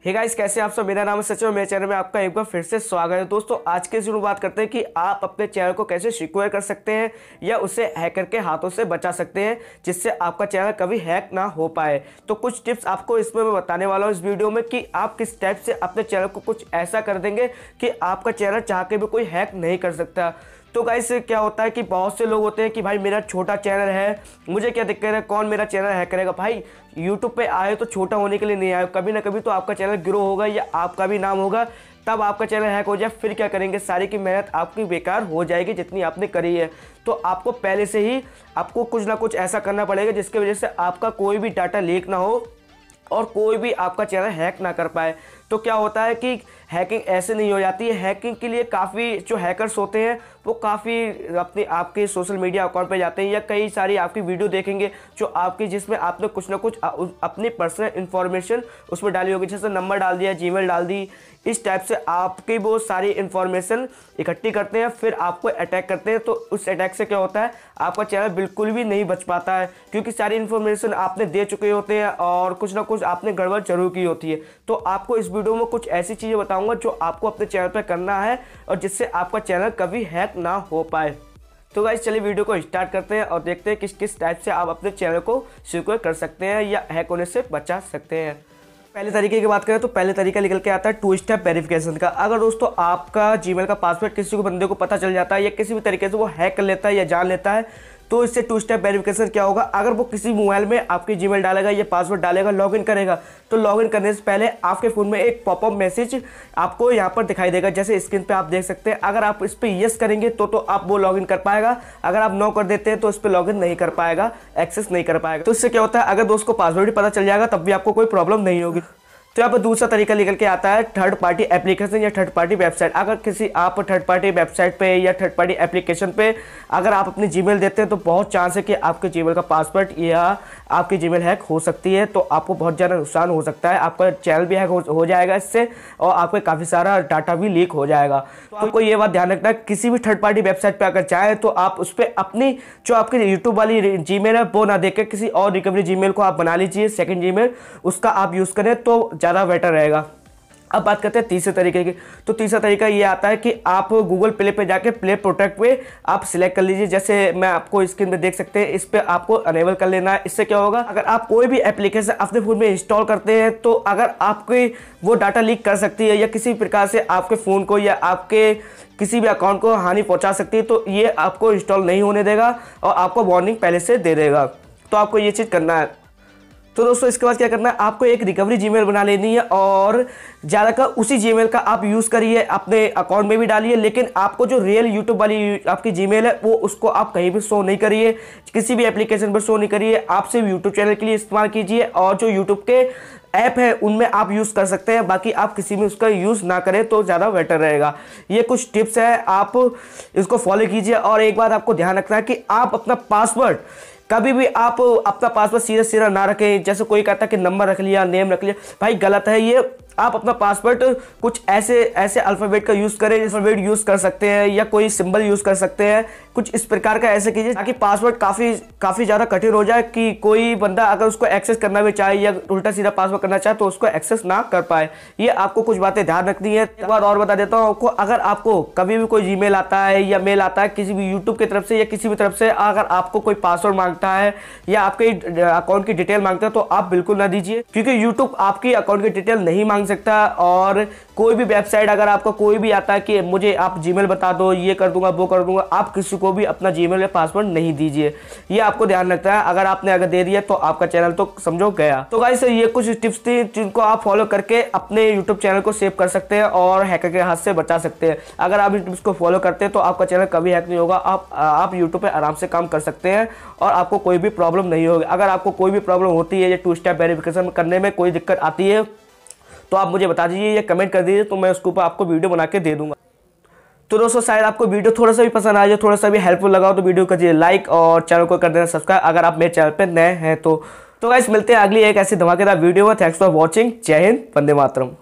Hey guys, कैसे आप सब। मेरा नाम है सचिन और मेरे चैनल में आपका एक बार फिर से स्वागत है। दोस्तों, आज के वीडियो में बात करते हैं कि आप अपने चैनल को कैसे सिक्योर कर सकते हैं या उसे हैकर के हाथों से बचा सकते हैं जिससे आपका चैनल कभी हैक ना हो पाए। तो कुछ टिप्स आपको इसमें मैं बताने वाला हूँ इस वीडियो में कि आप किस टाइप से अपने चैनल को कुछ ऐसा कर देंगे कि आपका चैनल चाह के भी कोई हैक नहीं कर सकता। तो गाइस, क्या होता है कि बहुत से लोग होते हैं कि भाई मेरा छोटा चैनल है, मुझे क्या दिक्कत है, कौन मेरा चैनल हैक करेगा। भाई यूट्यूब पे आए तो छोटा होने के लिए नहीं आए, कभी ना कभी तो आपका चैनल ग्रो होगा या आपका भी नाम होगा, तब आपका चैनल हैक हो जाए फिर क्या करेंगे। सारी की मेहनत आपकी बेकार हो जाएगी जितनी आपने करी है। तो आपको पहले से ही आपको कुछ ना कुछ ऐसा करना पड़ेगा जिसकी वजह से आपका कोई भी डाटा लीक ना हो और कोई भी आपका चैनल हैक ना कर पाए। तो क्या होता है कि हैकिंग ऐसे नहीं हो जाती है। हैकिंग के लिए काफ़ी जो हैकर्स होते हैं वो काफ़ी अपने आपके सोशल मीडिया अकाउंट पे जाते हैं या कई सारी आपकी वीडियो देखेंगे जो आपकी जिसमें आपने कुछ ना कुछ अपनी पर्सनल इन्फॉर्मेशन उसमें डाली होगी, जैसे नंबर डाल दिया, जीमेल डाल दी। इस टाइप से आपकी वो सारी इन्फॉर्मेशन इकट्ठी करते हैं, फिर आपको अटैक करते हैं। तो उस अटैक से क्या होता है, आपका चैनल बिल्कुल भी नहीं बच पाता है क्योंकि सारी इन्फॉर्मेशन आपने दे चुके होते हैं और कुछ ना कुछ आपने गड़बड़ जरूर की होती है। तो आपको इस वीडियो में कुछ ऐसी चीज़ें बताऊंगा जो आपको अपने चैनल पर करना है और जिससे आपका चैनल कभी हैक ना हो पाए। तो गाइस, चलिए वीडियो को स्टार्ट करते हैं और देखते हैं किस किस टाइप से आप अपने चैनल को सिक्योर कर सकते हैं या हैक होने से बचा सकते हैं। पहले तरीके की बात करें तो पहले तरीका निकल के आता है 2 स्टेप वेरिफिकेशन का। अगर दोस्तों आपका जीमेल का पासवर्ड किसी को बंदे को पता चल जाता है या किसी भी तरीके से वो हैक कर लेता है या जान लेता है, तो इससे 2 स्टेप वेरिफिकेशन क्या होगा, अगर वो किसी मोबाइल में आपकी जीमेल डालेगा या पासवर्ड डालेगा, लॉगिन करेगा, तो लॉगिन करने से पहले आपके फ़ोन में एक पॉपअप मैसेज आपको यहाँ पर दिखाई देगा, जैसे स्क्रीन पे आप देख सकते हैं। अगर आप इस पर यस करेंगे तो आप वो लॉगिन कर पाएगा। अगर आप नो कर देते हैं तो इस पर लॉगिन नहीं कर पाएगा, एक्सेस नहीं कर पाएगा। तो इससे क्या होता है, अगर दोस्त को पासवर्ड भी पता चल जाएगा तब भी आपको कोई प्रॉब्लम नहीं होगी। तो यहाँ पर दूसरा तरीका निकल के आता है थर्ड पार्टी एप्लीकेशन या थर्ड पार्टी वेबसाइट। अगर किसी आप थर्ड पार्टी वेबसाइट पे या थर्ड पार्टी एप्लीकेशन पे अगर आप अपनी जीमेल देते हैं तो बहुत चांस है कि आपके जीमेल का पासवर्ड या आपकी जीमेल हैक हो सकती है। तो आपको बहुत ज़्यादा नुकसान हो सकता है, आपका चैनल भी हैक हो जाएगा इससे और आपका काफ़ी सारा डाटा भी लीक हो जाएगा। तो आपको ये बात ध्यान रखना है, किसी भी थर्ड पार्टी वेबसाइट पर अगर चाहें तो आप उस पर अपनी जो आपकी यूट्यूब वाली जीमेल है वो ना देकर किसी और रिकवरी जीमेल को आप बना लीजिए, सेकेंड जीमेल उसका आप यूज़ करें तो ज़्यादा बेटर रहेगा। अब बात करते हैं तीसरे तरीके की। तो तीसरा तरीका ये आता है कि आप गूगल प्ले पे जाके प्ले प्रोटेक्ट पे आप सिलेक्ट कर लीजिए, जैसे मैं आपको स्क्रीन पे देख सकते हैं, इस पे आपको अनेबल कर लेना है। इससे क्या होगा, अगर आप कोई भी एप्लीकेशन अपने फ़ोन में इंस्टॉल करते हैं तो अगर आपके वो डाटा लीक कर सकती है या किसी प्रकार से आपके फ़ोन को या आपके किसी भी अकाउंट को हानि पहुँचा सकती है, तो ये आपको इंस्टॉल नहीं होने देगा और आपको वार्निंग पहले से दे देगा। तो आपको ये चीज़ करना है। तो दोस्तों, इसके बाद क्या करना है, आपको एक रिकवरी जीमेल बना लेनी है और ज़्यादातर उसी जीमेल का आप यूज़ करिए, अपने अकाउंट में भी डालिए, लेकिन आपको जो रियल यूट्यूब वाली आपकी जीमेल है वो उसको आप कहीं भी शो नहीं करिए, किसी भी एप्लीकेशन पर शो नहीं करिए। आप सिर्फ यूट्यूब चैनल के लिए इस्तेमाल कीजिए और जो यूट्यूब के ऐप है उनमें आप यूज़ कर सकते हैं, बाकी आप किसी में उसका यूज़ ना करें तो ज़्यादा बेटर रहेगा। ये कुछ टिप्स है, आप इसको फॉलो कीजिए। और एक बात आपको ध्यान रखना है कि आप अपना पासवर्ड कभी भी आप अपना पासवर्ड सीधा सीधा ना रखें। जैसे कोई कहता है कि नंबर रख लिया, नेम रख लिया, भाई गलत है ये। आप अपना पासवर्ड कुछ ऐसे अल्फ़ाबेट का यूज़ करें, अल्फ़ाबेट यूज़ कर सकते हैं या कोई सिंबल यूज़ कर सकते हैं, कुछ इस प्रकार का ऐसे कीजिए ताकि पासवर्ड काफ़ी ज़्यादा कठिन हो जाए कि कोई बंदा अगर उसको एक्सेस करना भी चाहे या उल्टा सीधा पासवर्ड करना चाहे तो उसको एक्सेस ना कर पाए। ये आपको कुछ बातें ध्यान रखनी है। एक बार और बता देता हूँ आपको, अगर आपको कभी भी कोई जीमेल आता है या मेल आता है किसी भी यूट्यूब की तरफ से या किसी भी तरफ से, अगर आपको कोई पासवर्ड मांगता है या आपके अकाउंट की डिटेल मांगता है तो आप बिल्कुल ना दीजिए, क्योंकि यूट्यूब आपकी अकाउंट की डिटेल नहीं मांग सकता। और कोई भी वेबसाइट अगर आपका कोई भी आता है कि मुझे आप जीमेल बता दो, ये कर दूंगा वो कर दूंगा, आप किसी को भी अपना जीमेल या पासवर्ड नहीं दीजिए। ये आपको ध्यान रखना है। अगर दे दिया तो आपका चैनल तो समझो गया। तो गाइस, ये कुछ टिप्स थी जिनको आप फॉलो करके अपने यूट्यूब चैनल को सेव कर सकते हैं और हैकर के हाथ से बचा सकते हैं। अगर आप इन टिप्स को फॉलो करते हैं तो आपका चैनल कभी हैक नहीं होगा। आप यूट्यूब पे आराम से काम कर सकते हैं और आपको कोई भी प्रॉब्लम नहीं होगी। अगर आपको कोई भी प्रॉब्लम होती है या 2 स्टेप वेरिफिकेशन करने में कोई दिक्कत आती है तो आप मुझे बता दीजिए या कमेंट कर दीजिए, तो मैं उसके ऊपर आपको वीडियो बना के दे दूंगा। तो दोस्तों, शायद आपको वीडियो थोड़ा सा भी पसंद आया, थोड़ा सा भी हेल्पफुल लगा तो वीडियो को करिए लाइक और चैनल को कर देना सब्सक्राइब अगर आप मेरे चैनल पर नए हैं तो। गाइस, मिलते हैं अगली एक ऐसी धमाकेदार वीडियो में। Thanks for watching. जय हिंद, वंदे मातरम।